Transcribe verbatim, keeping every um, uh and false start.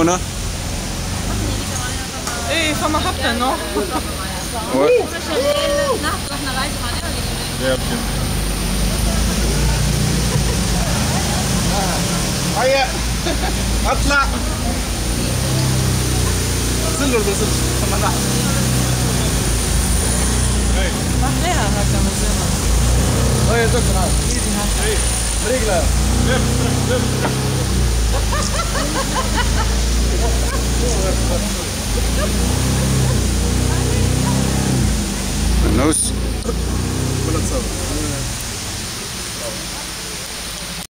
هنا؟ ايه فما حتى انه هيا اطلع زلوا بزل ثم نحن محلاها هكا مزيانة. هيا دكتور هذا ايدي هكا برجلها النوس ولا تصور